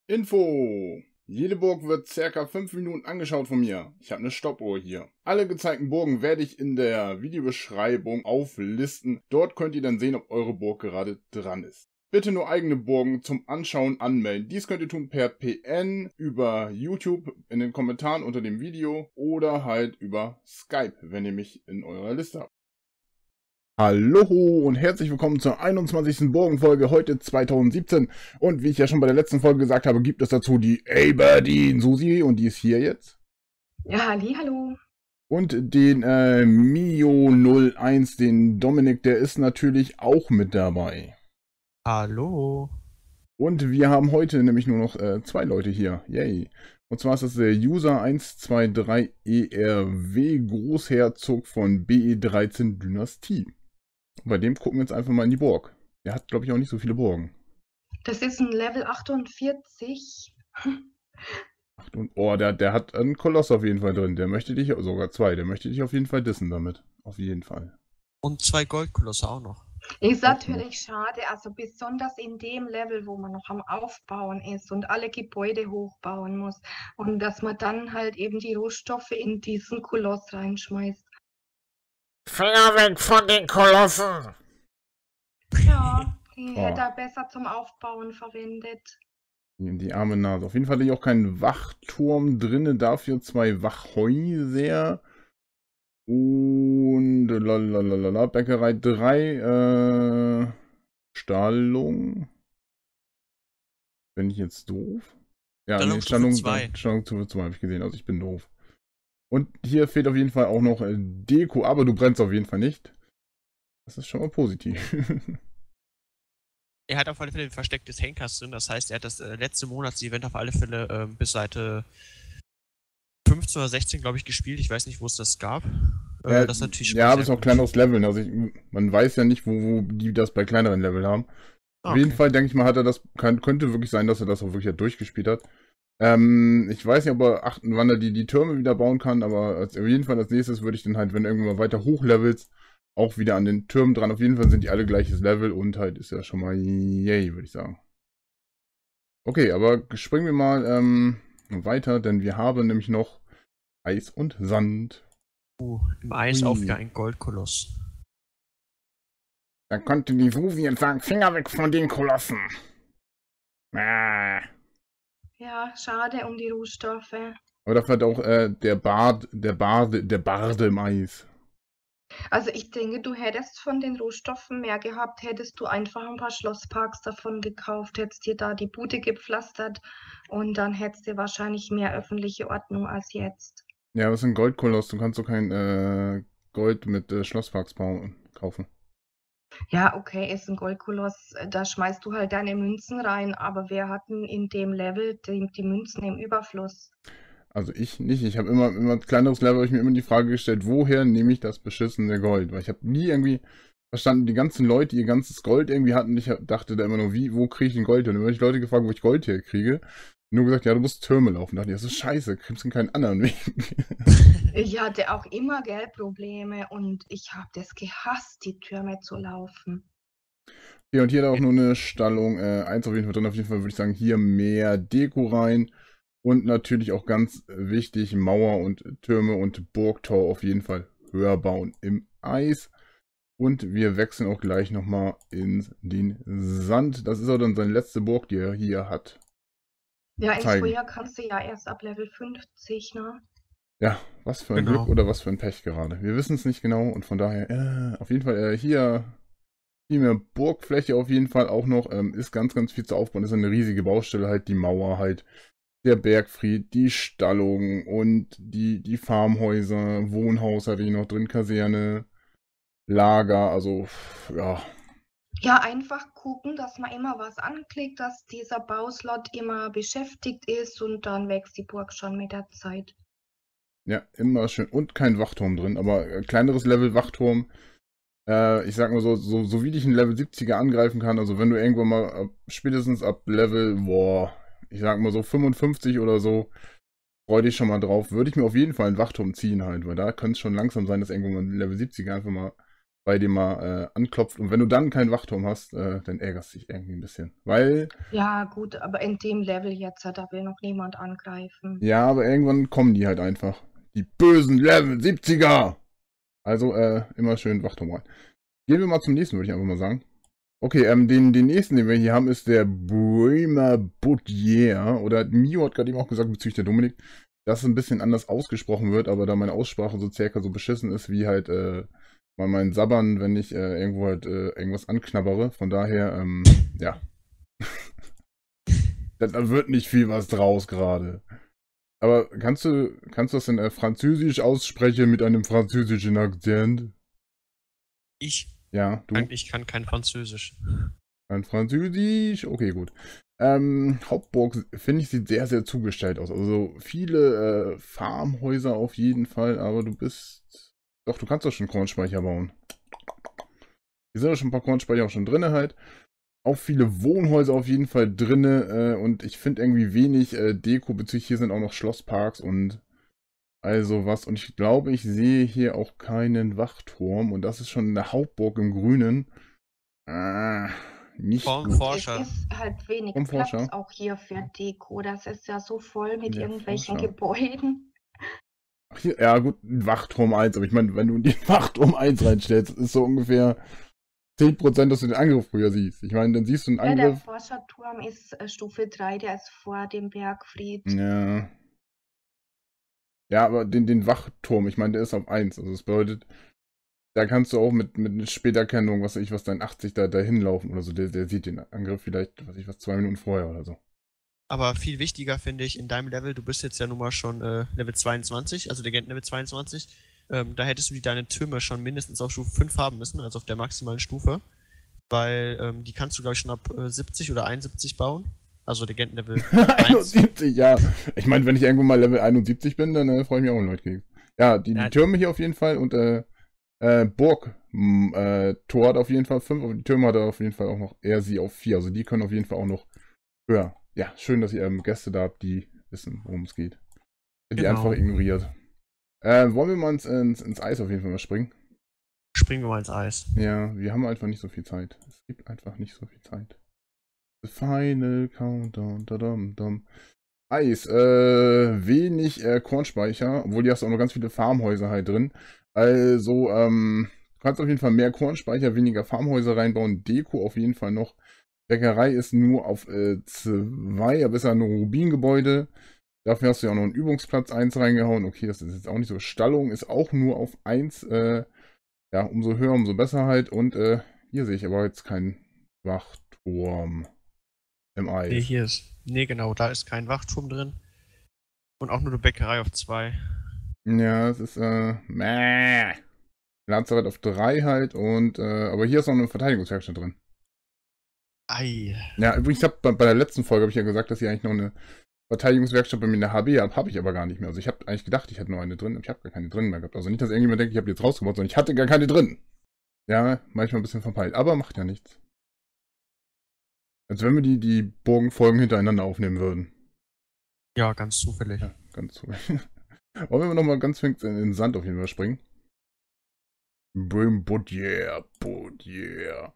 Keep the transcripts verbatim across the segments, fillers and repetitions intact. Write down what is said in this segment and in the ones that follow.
Info! Jede Burg wird circa fünf Minuten angeschaut von mir. Ich habe eine Stoppuhr hier. Alle gezeigten Burgen werde ich in der Videobeschreibung auflisten. Dort könnt ihr dann sehen, ob eure Burg gerade dran ist. Bitte nur eigene Burgen zum Anschauen anmelden. Dies könnt ihr tun per P N, über YouTube in den Kommentaren unter dem Video oder halt über Skype, wenn ihr mich in eurer Liste habt. Hallo und herzlich willkommen zur einundzwanzigsten Burgenfolge, heute zweitausendsiebzehn. Und wie ich ja schon bei der letzten Folge gesagt habe, gibt es dazu die Aberdeen Susi und die ist hier jetzt. Ja, hallo. Und den äh, Mio null eins, den Dominik, der ist natürlich auch mit dabei. Hallo. Und wir haben heute nämlich nur noch äh, zwei Leute hier. Yay. Und zwar ist das der User eins zwei drei E R W Großherzog von B E dreizehn Dynastie. Bei dem gucken wir jetzt einfach mal in die Burg. Der hat, glaube ich, auch nicht so viele Burgen. Das ist ein Level achtundvierzig. Ach, und, oh, der, der hat einen Koloss auf jeden Fall drin. Der möchte dich, sogar zwei, der möchte dich auf jeden Fall dissen damit. Auf jeden Fall. Und zwei Goldkolosse auch noch. Ist natürlich schade, also besonders in dem Level, wo man noch am Aufbauen ist und alle Gebäude hochbauen muss. Und dass man dann halt eben die Rohstoffe in diesen Koloss reinschmeißt. Finger weg von den Kolossen! Ja, die Oh. hätte er besser zum Aufbauen verwendet. Die arme Nase. Auf jeden Fall hatte ich auch keinen Wachturm drinne, dafür zwei Wachhäuser. Und lalalala, Bäckerei drei, äh, Stallung. Bin ich jetzt doof? Ja, Stallung nee, Stallung zwei. Stallung zwei habe ich gesehen, also ich bin doof. Und hier fehlt auf jeden Fall auch noch äh, Deko, aber du brennst auf jeden Fall nicht. Das ist schon mal positiv. Er hat auf alle Fälle ein verstecktes Henker drin, das heißt, er hat das äh, letzte Monatsevent auf alle Fälle äh, bis Seite fünfzehn oder sechzehn, glaube ich, gespielt. Ich weiß nicht, wo es das gab. Äh, Ja, das ist natürlich schon ja, mal aber es ist sehr auch gut. kleineres Leveln. Also ich, man weiß ja nicht, wo, wo die das bei kleineren Level haben. Auf Okay. jeden Fall, denke ich mal, hat er das, kann, könnte wirklich sein, dass er das auch wirklich halt durchgespielt hat. Ähm, ich weiß nicht, ob er achten, wann er die, die Türme wieder bauen kann, aber als, auf jeden Fall als nächstes würde ich dann halt, wenn du irgendwann mal weiter hochlevels, auch wieder an den Türmen dran. Auf jeden Fall sind die alle gleiches Level und halt ist ja schon mal yay, würde ich sagen. Okay, aber springen wir mal ähm, weiter, denn wir haben nämlich noch Eis und Sand. Uh, im Eis Ui. auch wieder ein Goldkoloss. Da konnte die Susi jetzt sagen, Finger weg von den Kolossen. Ah. Ja, schade um die Rohstoffe. Aber dafür hat auch äh, der Bard, der Barde, der Barde im Eis. Also ich denke, du hättest von den Rohstoffen mehr gehabt, hättest du einfach ein paar Schlossparks davon gekauft, hättest dir da die Bude gepflastert und dann hättest du wahrscheinlich mehr öffentliche Ordnung als jetzt. Ja, das ist ein Goldkoloss. Du kannst doch kein äh, Gold mit äh, Schlossparks bauen, kaufen. Ja, okay, ist ein Goldkoloss, äh, da schmeißt du halt deine Münzen rein, aber wer hat denn in dem Level die, die Münzen im Überfluss? Also ich nicht. Ich habe immer, immer kleineres Level, habe ich mir immer die Frage gestellt, woher nehme ich das beschissene Gold? Weil ich habe nie irgendwie verstanden, die ganzen Leute, die ihr ganzes Gold irgendwie hatten. Ich hab, dachte da immer nur, wie, wo kriege ich denn Gold her? Und dann habe ich Leute gefragt, wo ich Gold herkriege. Nur gesagt, ja, du musst Türme laufen. Da dachte ich, das ist scheiße, kriegst du keinen anderen Weg. Ich hatte auch immer Geldprobleme und ich habe das gehasst, die Türme zu laufen. Ja, und hier hat er auch nur eine Stallung, äh, eins auf jeden Fall drin. Auf jeden Fall würde ich sagen, hier mehr Deko rein. Und natürlich auch ganz wichtig, Mauer und Türme und Burgtor auf jeden Fall höher bauen im Eis. Und wir wechseln auch gleich nochmal in den Sand. Das ist auch dann seine letzte Burg, die er hier hat. Ja, ins Zeigen. Feuer kannst du ja erst ab Level fünfzig, ne? Ja, was für ein Genau. Glück oder was für ein Pech gerade. Wir wissen es nicht genau und von daher, äh, auf jeden Fall äh, hier viel mehr Burgfläche auf jeden Fall auch noch. Ähm, ist ganz, ganz viel zu aufbauen. Ist eine riesige Baustelle halt, die Mauer halt. Der Bergfried, die Stallung und die, die Farmhäuser, Wohnhaus hatte ich noch drin, Kaserne, Lager, also ja. Ja, einfach gucken, dass man immer was anklickt, dass dieser Bauslot immer beschäftigt ist und dann wächst die Burg schon mit der Zeit. Ja, immer schön. Und kein Wachturm drin, aber äh, kleineres Level Wachturm. Äh, ich sag mal so, so, so wie dich ein Level siebziger angreifen kann, also wenn du irgendwann mal ab, spätestens ab Level, boah, ich sag mal so fünfundfünfzig oder so, freu dich schon mal drauf, würde ich mir auf jeden Fall einen Wachturm ziehen halt, weil da könnte es schon langsam sein, dass irgendwann mal ein Level siebziger einfach mal bei dir mal äh, anklopft. Und wenn du dann keinen Wachturm hast, äh, dann ärgerst du dich irgendwie ein bisschen. Weil, Ja, gut, aber in dem Level jetzt, da will noch niemand angreifen. ja, aber irgendwann kommen die halt einfach. Die bösen Level siebziger! Also, äh, immer schön Wachturm rein. Gehen wir mal zum nächsten, würde ich einfach mal sagen. Okay, ähm, den, den nächsten, den wir hier haben, ist der Bremer Boudier. Oder Mio hat gerade eben auch gesagt, bezüglich der Dominik, dass es ein bisschen anders ausgesprochen wird, aber da meine Aussprache so circa so beschissen ist, wie halt, äh, mal mein Sabbern, wenn ich äh, irgendwo halt äh, irgendwas anknabbere. Von daher, ähm, ja. da, da wird nicht viel was draus gerade. Aber kannst du, kannst du das denn äh, französisch aussprechen mit einem französischen Akzent? Ich, Ja, du? kann, ich kann kein Französisch. Kein Französisch? Okay, gut. Ähm, Hauptburg, finde ich, sieht sehr, sehr zugestellt aus. Also viele äh, Farmhäuser auf jeden Fall, aber du bist... Doch, du kannst doch schon Kornspeicher bauen. Hier sind doch schon ein paar Kornspeicher auch schon drin halt. Auch viele Wohnhäuser auf jeden Fall drinne äh, und ich finde irgendwie wenig äh, Deko, bezüglich hier sind auch noch Schlossparks und also was. Und ich glaube, ich sehe hier auch keinen Wachturm und das ist schon eine Hauptburg im Grünen. Ah, nicht Vom gut. Forscher. Es ist halt wenig Vom Platz Forscher. auch hier für Deko. Das ist ja so voll mit Der irgendwelchen Forscher. Gebäuden. Ach hier, ja gut, ein Wachturm eins, aber ich meine, wenn du den Wachturm eins reinstellst, ist so ungefähr zehn Prozent, dass du den Angriff früher siehst. Ich meine, dann siehst du einen Ja, der Angriff. Forscherturm ist äh, Stufe drei, der ist vor dem Bergfried. Ja. Ja, aber den, den Wachturm, ich meine, der ist auf eins. Also das bedeutet, da kannst du auch mit, mit Späterkennung, was weiß ich, was dein achtzig da, da hinlaufen oder so. Der, der sieht den Angriff vielleicht, was weiß ich was, zwei Minuten vorher oder so. Aber viel wichtiger finde ich in deinem Level, du bist jetzt ja nun mal schon äh, Level zweiundzwanzig, also Legenden-Level zweiundzwanzig. Ähm, da hättest du die, deine Türme schon mindestens auf Stufe fünf haben müssen, also auf der maximalen Stufe. Weil ähm, die kannst du, glaube ich, schon ab äh, siebzig oder einundsiebzig bauen. Also Legenden-Level eins. einundsiebzig, ja. Ich meine, wenn ich irgendwo mal Level einundsiebzig bin, dann äh, freue ich mich auch einen Leutkeks. Ja, die, die Ja. Türme hier auf jeden Fall und äh, äh, Burg m, äh, Tor hat auf jeden Fall fünf, aber die Türme hat er auf jeden Fall auch noch eher sie auf vier. Also die können auf jeden Fall auch noch höher. Ja, schön, dass ihr ähm, Gäste da habt, die wissen, worum es geht. Die Genau. einfach ignoriert. Äh, wollen wir mal ins, ins, ins Eis auf jeden Fall mal springen? Springen wir mal ins Eis. Ja, wir haben einfach nicht so viel Zeit. Es gibt einfach nicht so viel Zeit. The Final Countdown. Da, dum, dum. Eis, äh, wenig äh, Kornspeicher, obwohl die hast auch noch ganz viele Farmhäuser halt drin. Also, ähm, du kannst auf jeden Fall mehr Kornspeicher, weniger Farmhäuser reinbauen. Deko auf jeden Fall noch. Bäckerei ist nur auf äh, zwei, aber ist ja ein Rubingebäude. Dafür hast du ja auch noch einen Übungsplatz eins reingehauen. Okay, das ist jetzt auch nicht so. Stallung ist auch nur auf eins. Äh, ja, umso höher, umso besser halt. Und äh, hier sehe ich aber jetzt keinen Wachturm im Eis. Nee, hier ist. Nee, genau, da ist kein Wachturm drin. Und auch nur eine Bäckerei auf zwei. Ja, es ist, äh, meh. Lazarett auf drei halt und, äh, aber hier ist noch eine Verteidigungswerkstatt drin. Ei. Ja, übrigens, ich hab, bei, bei der letzten Folge habe ich ja gesagt, dass ich eigentlich noch eine Verteidigungswerkstatt bei mir in der H B habe, habe ich aber gar nicht mehr. Also ich habe eigentlich gedacht, ich hätte noch eine drin, aber ich habe gar keine drin mehr gehabt. Also nicht, dass irgendjemand denkt, ich habe die jetzt rausgebaut, sondern ich hatte gar keine drin. Ja, manchmal ein bisschen verpeilt, aber macht ja nichts. Als wenn wir die, die Burgenfolgen hintereinander aufnehmen würden. Ja, ganz zufällig. Ja, ganz so. Wollen wir nochmal ganz fix in den Sand auf jeden Fall springen? Brim, Boudier, Boudier.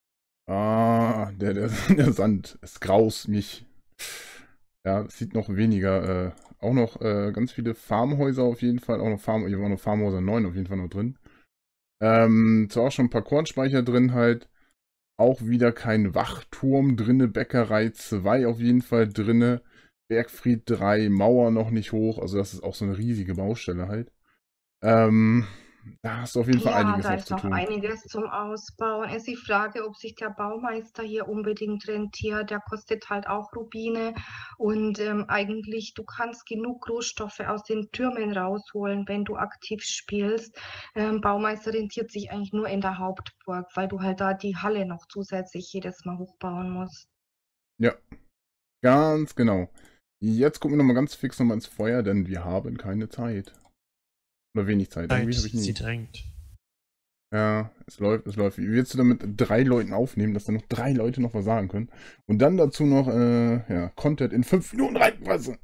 Ah, der, der, der Sand ist grausig. Ja, es sieht noch weniger. Äh, auch noch äh, ganz viele Farmhäuser auf jeden Fall. Auch noch Farm, hier waren noch Farmhäuser neun auf jeden Fall noch drin. Ähm, zwar auch schon ein paar Kornspeicher drin halt. Auch wieder kein Wachturm drinne. Bäckerei zwei auf jeden Fall drinne. Bergfried drei, Mauer noch nicht hoch. Also das ist auch so eine riesige Baustelle halt. Ähm, da hast du auf jeden Fall Ja, einiges da noch ist zu noch tun. einiges zum Ausbauen. Ist die Frage, ob sich der Baumeister hier unbedingt rentiert. Der kostet halt auch Rubine. Und ähm, eigentlich, du kannst genug Rohstoffe aus den Türmen rausholen, wenn du aktiv spielst. Ähm, Baumeister rentiert sich eigentlich nur in der Hauptburg, weil du halt da die Halle noch zusätzlich jedes Mal hochbauen musst. Ja, ganz genau. Jetzt gucken wir nochmal ganz fix nochmal ins Feuer, denn wir haben keine Zeit. Oder wenig Zeit. Zeit, Irgendwie habe ich nie. sie drängt. Ja, es läuft, es läuft. Wie willst du damit drei Leuten aufnehmen, dass dann noch drei Leute noch was sagen können? Und dann dazu noch, äh, ja, Content in fünf Minuten reinpassen.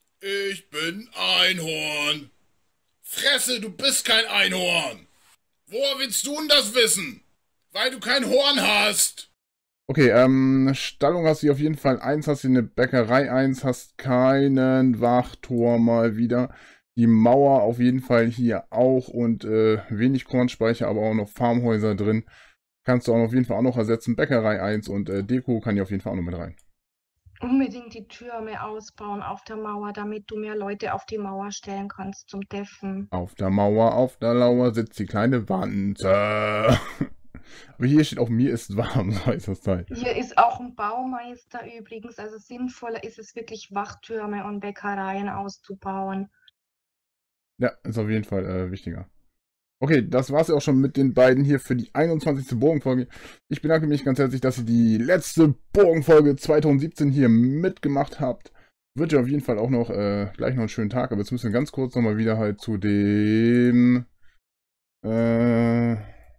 Ich bin Einhorn. Fresse, du bist kein Einhorn. Woher willst du denn das wissen? Weil du kein Horn hast. Okay, ähm, Stallung hast du auf jeden Fall eins, hast du eine Bäckerei eins, hast keinen Wachturm mal wieder. Die Mauer auf jeden Fall hier auch und äh, wenig Kornspeicher, aber auch noch Farmhäuser drin. Kannst du auch auf jeden Fall auch noch ersetzen. Bäckerei eins und äh, Deko kann hier auf jeden Fall auch noch mit rein. Unbedingt die Türme ausbauen auf der Mauer, damit du mehr Leute auf die Mauer stellen kannst zum Deffen. Auf der Mauer, auf der Lauer sitzt die kleine Wand. Äh. Aber hier steht auch, mir ist warm, so heißt das Teil. Hier ist auch ein Baumeister übrigens, also sinnvoller ist es wirklich, Wachtürme und Bäckereien auszubauen. Ja, ist auf jeden Fall äh, wichtiger. Okay, das war's ja auch schon mit den beiden hier für die einundzwanzigste Burgenfolge. Ich bedanke mich ganz herzlich, dass ihr die letzte Burgenfolge zweitausendsiebzehn hier mitgemacht habt. Wünsche auf jeden Fall auch noch äh, gleich noch einen schönen Tag, aber jetzt müssen wir ganz kurz nochmal wieder halt zu dem äh,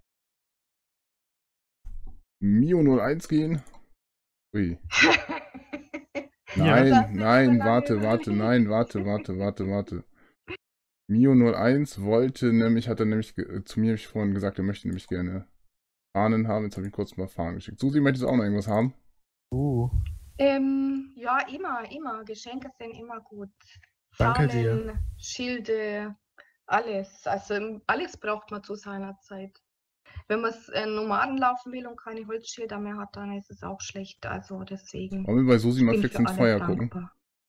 Mio null eins gehen. Ui. Nein, Ja. nein, warte, warte, nein, warte, warte, warte, warte. Mio null eins wollte nämlich, hat er nämlich zu mir vorhin gesagt, er möchte nämlich gerne Fahnen haben. Jetzt habe ich kurz mal Fahnen geschickt. Susi, möchtest du auch noch irgendwas haben? Uh, Ähm, ja, immer, immer. Geschenke sind immer gut. Danke Fahnen, dir. Schilde, alles. Also ähm, alles braucht man zu seiner Zeit. Wenn man äh, Nomaden laufen will und keine Holzschilder mehr hat, dann ist es auch schlecht. Also deswegen Wollen wir bei Susi mal bin fix für ins alle Feuer dankbar. gucken?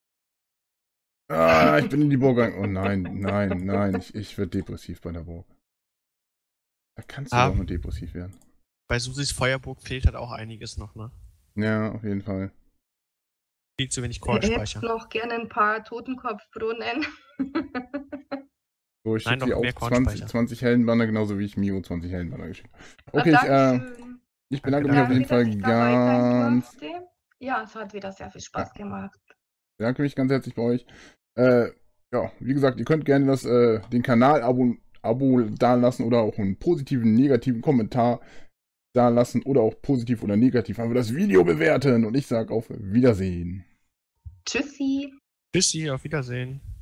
Ah, ich bin in die Burg gegangen. Oh nein, nein, nein. Ich, ich werde depressiv bei der Burg. Da kannst du Ah. doch nur depressiv werden. Bei Susis Feuerburg fehlt halt auch einiges noch, ne? Ja, auf jeden Fall. Viel zu wenig Ich hätte Kornspeicher. noch gerne ein paar Totenkopfbrunnen. So, ich Nein, schicke dir noch mehr auch zwanzig, Kornspeicher. zwanzig Heldenbanner, genauso wie ich Mio zwanzig Heldenbanner geschickt habe. Ah, Okay, ich, äh, Dankeschön. ich bedanke mich Danke, auf jeden Danke, Fall dass ich dabei sein ganz, durfte. Ja, es hat wieder sehr viel Spaß gemacht. bedanke mich ganz herzlich bei euch. Äh, ja, wie gesagt, ihr könnt gerne das, äh, den Kanal Abo, Abo da lassen oder auch einen positiven, negativen Kommentar da lassen oder auch positiv oder negativ einfach das Video bewerten und ich sage auf Wiedersehen. Tschüssi. Tschüssi, auf Wiedersehen.